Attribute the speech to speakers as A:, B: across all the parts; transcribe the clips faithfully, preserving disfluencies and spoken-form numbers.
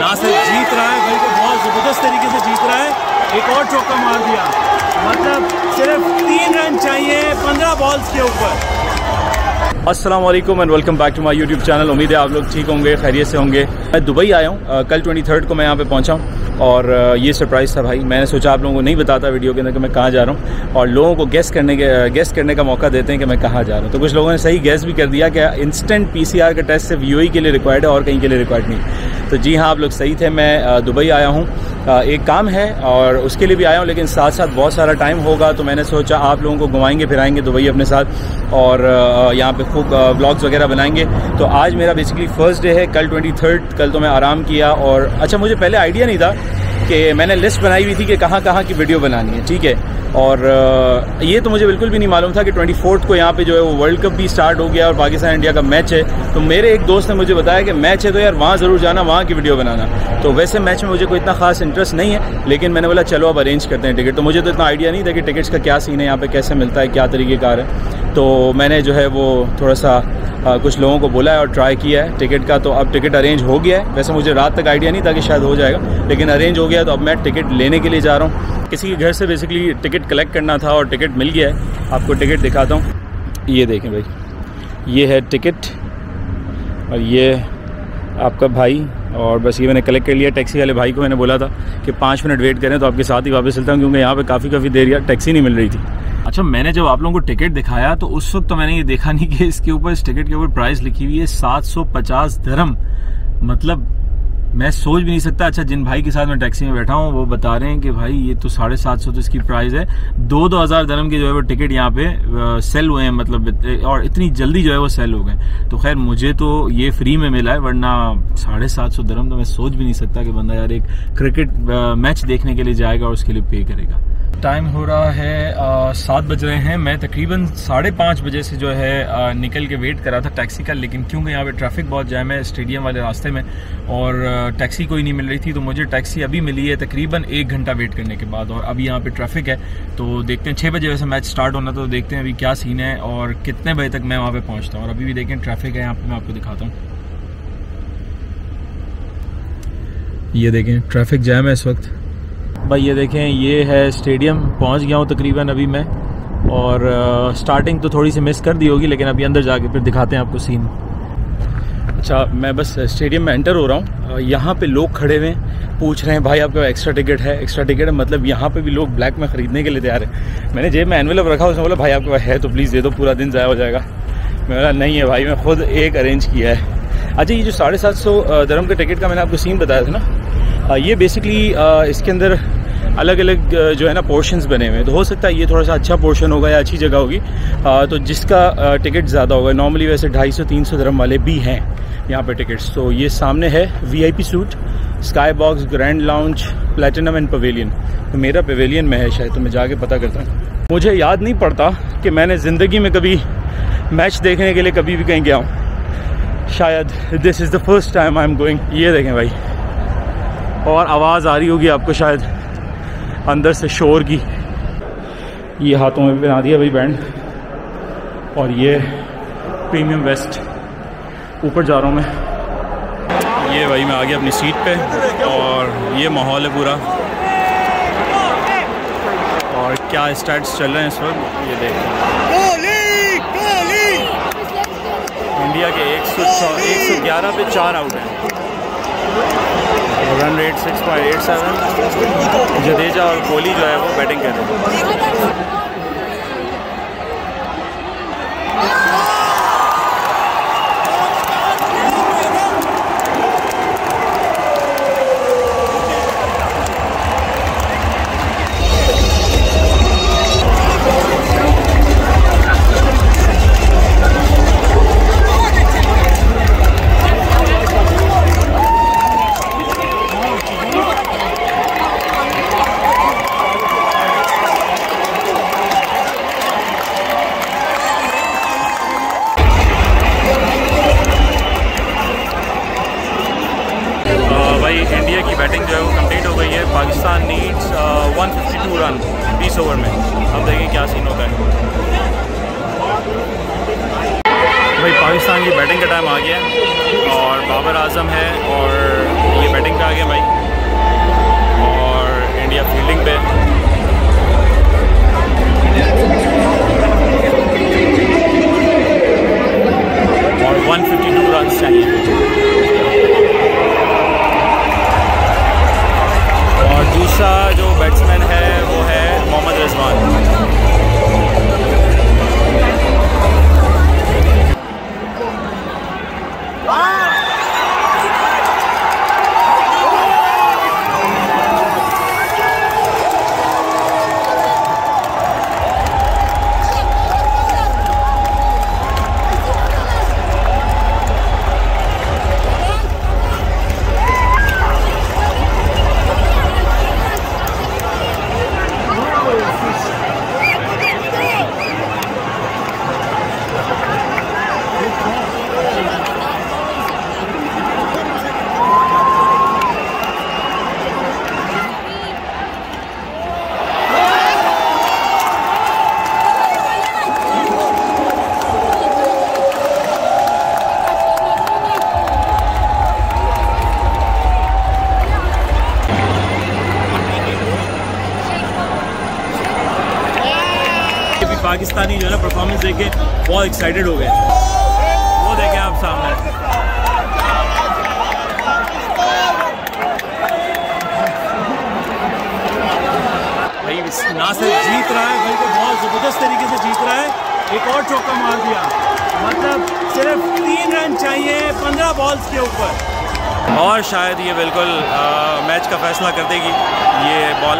A: नासिर जीत रहा है, बिल्कुल बहुत ज़बरदस्त तरीके से जीत रहा है। एक और चौका मार दिया, मतलब सिर्फ तीन रन चाहिए पंद्रह बॉल्स के ऊपर। अस्सलाम वालेकुम and welcome back to my YouTube channel. उम्मीद है आप लोग ठीक होंगे, खैरियत से होंगे। मैं दुबई आया हूँ, कल तेईस को मैं यहाँ पे पहुँचा हूँ और ये सरप्राइज़ था भाई। मैंने सोचा आप लोगों को नहीं बताता वीडियो के अंदर कि मैं कहाँ जा रहा हूँ और लोगों को गेस करने के गेस करने का मौका देते हैं कि मैं कहाँ जा रहा हूँ। तो कुछ लोगों ने सही गेस भी कर दिया कि इंस्टेंट पीसीआर का टेस्ट सिर्फ यूएई के लिए रिक्वायर्ड है और कहीं के लिए रिक्वायर्ड नहीं। तो जी हाँ, आप लोग सही थे। मैं दुबई आया हूँ, एक काम है और उसके लिए भी आया हूँ, लेकिन साथ साथ बहुत सारा टाइम होगा तो मैंने सोचा आप लोगों को घुमाएंगे फिराएंगे दुबई अपने साथ और यहाँ पे खूब व्लॉग्स वगैरह बनाएंगे। तो आज मेरा बेसिकली फर्स्ट डे है, कल तेईस, कल तो मैं आराम किया। और अच्छा, मुझे पहले आइडिया नहीं था कि मैंने लिस्ट बनाई हुई थी कि कहाँ कहाँ की वीडियो बनानी है, ठीक है। और ये तो मुझे बिल्कुल भी नहीं मालूम था कि चौबीस को यहाँ पे जो है वो वर्ल्ड कप भी स्टार्ट हो गया और पाकिस्तान इंडिया का मैच है। तो मेरे एक दोस्त ने मुझे बताया कि मैच है तो यार वहाँ ज़रूर जाना, वहाँ की वीडियो बनाना। तो वैसे मैच में मुझे कोई इतना खास इंटरेस्ट नहीं है, लेकिन मैंने बोला चलो अब अरेंज करते हैं टिकट। तो मुझे तो इतना आइडिया नहीं था कि टिकट्स का क्या सीन है, यहाँ पर कैसे मिलता है, क्या तरीक़ेकार है। तो मैंने जो है वो थोड़ा सा आ, कुछ लोगों को बोला है और ट्राई किया है टिकट का। तो अब टिकट अरेंज हो गया है। वैसे मुझे रात तक आइडिया नहीं था कि शायद हो जाएगा, लेकिन अरेंज हो गया। तो अब मैं टिकट लेने के लिए जा रहा हूँ। किसी के घर से बेसिकली टिकट कलेक्ट करना था और टिकट मिल गया है। आपको टिकट दिखाता हूँ, ये देखें भाई, ये है टिकट और ये आपका भाई। और बस ये मैंने कलेक्ट कर लिया। टैक्सी वाले भाई को मैंने बोला था कि पाँच मिनट वेट करें तो आपके साथ ही वापस चलता हूँ, क्योंकि यहाँ पे काफ़ी काफ़ी देर यार टैक्सी नहीं मिल रही थी। अच्छा, मैंने जब आप लोगों को टिकट दिखाया तो उस वक्त तो मैंने ये देखा नहीं कि इसके ऊपर, इस टिकट के ऊपर प्राइस लिखी हुई है सात सौ पचास दिरहम। मतलब मैं सोच भी नहीं सकता। अच्छा, जिन भाई के साथ मैं टैक्सी में बैठा हूँ वो बता रहे हैं कि भाई ये तो साढ़े सात सौ तो इसकी प्राइस है। दो दो हज़ार दिरहम के जो है वो टिकट यहाँ पे सेल हुए हैं, मतलब और इतनी जल्दी जो है वो सेल हो गए। तो खैर मुझे तो ये फ्री में मिला है, वरना साढ़े सात सौ दिरहम तो मैं सोच भी नहीं सकता कि बंदा यार एक क्रिकेट मैच देखने के लिए जाएगा और उसके लिए पे करेगा। टाइम हो रहा है सात बज रहे हैं। मैं तकरीबन साढ़े पाँच बजे से जो है आ, निकल के वेट कर रहा था टैक्सी का, लेकिन क्योंकि यहाँ पे ट्रैफिक बहुत जैम है स्टेडियम वाले रास्ते में और टैक्सी कोई नहीं मिल रही थी, तो मुझे टैक्सी अभी मिली है तकरीबन एक घंटा वेट करने के बाद। और अभी यहाँ पे ट्रैफिक है, तो देखते हैं छः बजे वैसे मैच स्टार्ट होना, तो देखते हैं अभी क्या सीन है और कितने बजे तक मैं वहाँ पर पहुँचता हूँ। और अभी भी देखें ट्रैफिक है यहाँ पर, मैं आपको दिखाता हूँ। ये देखें ट्रैफिक जैम है इस वक्त भाई। ये देखें ये है स्टेडियम, पहुंच गया हूँ तकरीबन अभी मैं। और आ, स्टार्टिंग तो थोड़ी सी मिस कर दी होगी, लेकिन अभी अंदर जाके फिर दिखाते हैं आपको सीन। अच्छा, मैं बस स्टेडियम में एंटर हो रहा हूँ। यहाँ पे लोग खड़े हुए हैं, पूछ रहे हैं भाई आपका एक्स्ट्रा टिकट है, एक्स्ट्रा टिकट है। मतलब यहाँ पे भी लोग ब्लैक में ख़रीदने के लिए तैयार है। मैंने जेब में एनवेलप रखा, उसने बोला भाई आपके पास है तो प्लीज़ दे दो, पूरा दिन ज़ाया हो जाएगा। मैं बोला नहीं है भाई, मैं खुद एक अरेंज किया है। अच्छा, ये जो साढ़े सात सौ दिरहम के टिकट का मैंने आपको सीन बताया था ना, ये बेसिकली इसके अंदर अलग अलग जो है ना पोर्शंस बने हुए हैं। तो हो सकता है ये थोड़ा सा अच्छा पोर्शन होगा या अच्छी जगह होगी, तो जिसका टिकट ज़्यादा होगा। नॉर्मली वैसे ढाई सौ तीन सौ दिरहम वाले भी हैं यहाँ पे टिकट्स। तो ये सामने है VIP suite, sky box, grand lounge, platinum and pavilion. तो मेरा पवेलियन में है शायद, तो मैं जाके पता करता हूँ। मुझे याद नहीं पड़ता कि मैंने ज़िंदगी में कभी मैच देखने के लिए कभी भी कहीं गया हूँ। शायद this is the first time I am going. ये देखें भाई, और आवाज़ आ रही होगी आपको शायद अंदर से शोर की। ये हाथों में पहना दिया भाई बैंड। और ये प्रीमियम वेस्ट। ऊपर जा रहा हूँ मैं। ये भाई मैं आ गया अपनी सीट पे और ये माहौल है पूरा। और क्या स्टैट्स चल रहे हैं इस वक्त ये देखो। इंडिया के एक सौ ग्यारह पे चार आउट हैं। Run rate six point eight seven. Jadeja और कोहली जो है वो बैटिंग कर रहे हैं। इंडिया की बैटिंग जो है वो कंप्लीट हो गई है। Pakistan needs one fifty two run बीस ओवर में। अब देखिए क्या सीन होता है। भाई पाकिस्तान की बैटिंग का टाइम आ गया है और बाबर आजम है और ये बैटिंग का आ गए भाई और इंडिया फील्डिंग पे। और एक सौ बावन रन चाहिए और दूसरा जो बैट्समैन है वो है मोहम्मद रिजवान। पाकिस्तानी जो है ना परफॉर्मेंस देख के बहुत एक्साइटेड हो गए। वो देखें आप सामने, भाई ना सिर्फ जीत रहा है बल्कि बहुत ज़बरदस्त तरीके से जीत रहा है। एक और चौका मार दिया, मतलब सिर्फ तीन रन चाहिए पंद्रह बॉल्स के ऊपर और शायद ये बिल्कुल आ, मैच का फैसला कर देगी ये बॉल।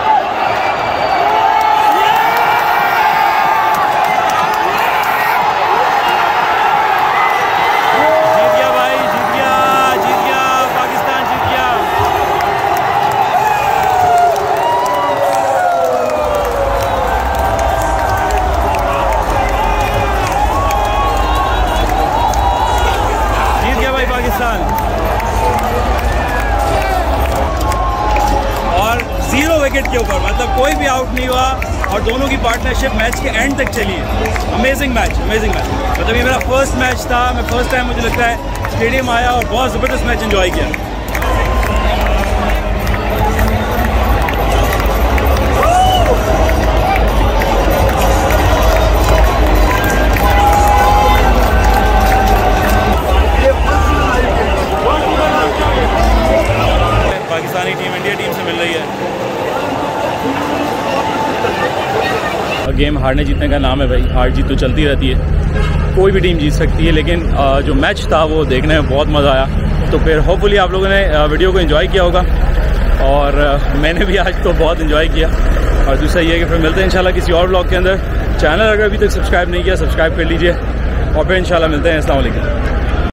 A: और जीरो विकेट के ऊपर, मतलब कोई भी आउट नहीं हुआ और दोनों की पार्टनरशिप मैच के एंड तक चली है। Amazing match, amazing match. मतलब ये मेरा फर्स्ट मैच था, मैं फर्स्ट टाइम मुझे लगता है स्टेडियम आया और बहुत ज़बरदस्त मैच एंजॉय किया। पाकिस्तानी टीम इंडिया टीम से मिल रही है। गेम हारने जीतने का नाम है भाई, हार जीत तो चलती रहती है, कोई भी टीम जीत सकती है। लेकिन जो मैच था वो देखने में बहुत मज़ा आया। तो फिर होपफुली आप लोगों ने वीडियो को एंजॉय किया होगा और मैंने भी आज तो बहुत एंजॉय किया। और दूसरा ये है कि फिर मिलते हैं इंशाल्लाह किसी और ब्लॉग के अंदर। चैनल अगर अभी तक सब्सक्राइब नहीं किया सब्सक्राइब कर लीजिए और फिर इंशाल्लाह मिलते हैं। अस्सलाम वालेकुम।